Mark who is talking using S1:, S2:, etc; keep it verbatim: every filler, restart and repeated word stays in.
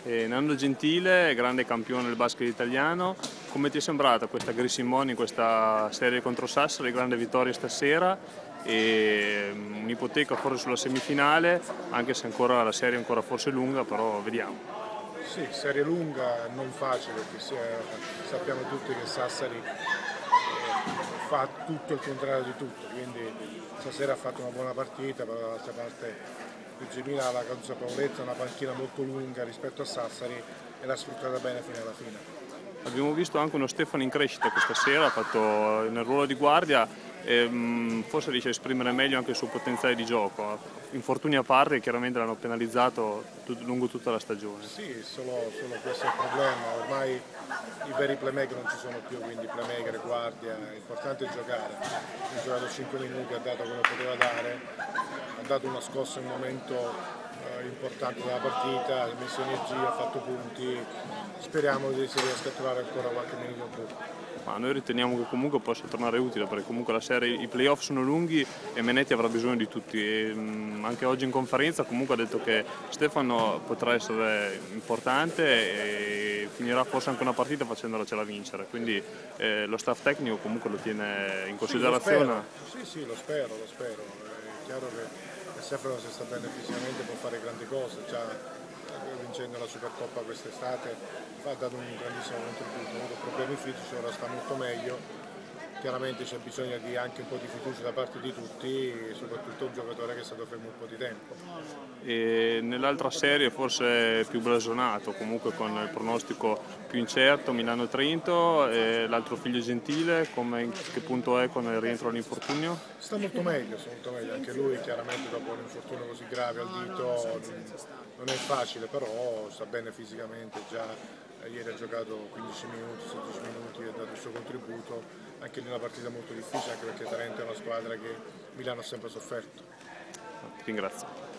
S1: E Nando Gentile, grande campione del basket italiano, come ti è sembrata questa Grissimoni in questa serie contro Sassari, grande vittoria stasera e un'ipoteca forse sulla semifinale, anche se ancora la serie è ancora forse lunga, però vediamo.
S2: Sì, serie lunga, non facile, perché sappiamo tutti che Sassari fa tutto il contrario di tutto, quindi stasera ha fatto una buona partita, però dall'altra parte Luigi ha la consapevolezza, una panchina molto lunga rispetto a Sassari e l'ha sfruttata bene fino alla fine.
S1: Abbiamo visto anche uno Stefano in crescita questa sera, ha fatto nel ruolo di guardia e mh, forse riesce a esprimere meglio anche il suo potenziale di gioco. Infortuni a parte chiaramente l'hanno penalizzato tut lungo tutta la stagione.
S2: Sì, solo, solo questo è il problema, ormai i veri playmaker non ci sono più, quindi playmaker e guardia, l'importante è giocare. Ha giocato cinque minuti, ha dato come poteva dare, ha dato una scossa in un momento eh, importante della partita, ha messo energia, ha fatto punti, speriamo che si riesca a trovare ancora qualche minuto in più.
S1: Ma noi riteniamo che comunque possa tornare utile, perché comunque la serie, i playoff sono lunghi e Menetti avrà bisogno di tutti e, mh, anche oggi in conferenza comunque ha detto che Stefano potrà essere importante e finirà forse anche una partita facendolacela vincere, quindi eh, lo staff tecnico comunque lo tiene in considerazione.
S2: Sì, sì, lo spero, lo spero, è chiaro che Stefano, se sta bene fisicamente, può fare grandi cose, già vincendo la Supercoppa quest'estate ha dato un grandissimo contributo, ha avuto problemi fisici, ora sta molto meglio, chiaramente c'è bisogno di anche un po' di fiducia da parte di tutti, soprattutto un giocatore che è stato fermo un po' di tempo.
S1: E nell'altra serie forse più blasonato, comunque con il pronostico più incerto, Milano-Trento, e l'altro figlio Gentile, come, che punto è con il rientro all'infortunio?
S2: Sta molto meglio, sta molto meglio, anche lui chiaramente dopo un infortunio così grave al dito non è facile, però sta bene fisicamente, già ieri ha giocato quindici minuti, sedici minuti, ha dato il suo contributo, anche in una partita molto difficile, anche perché Trento è una squadra che Milano ha sempre sofferto.
S1: Ti ringrazio.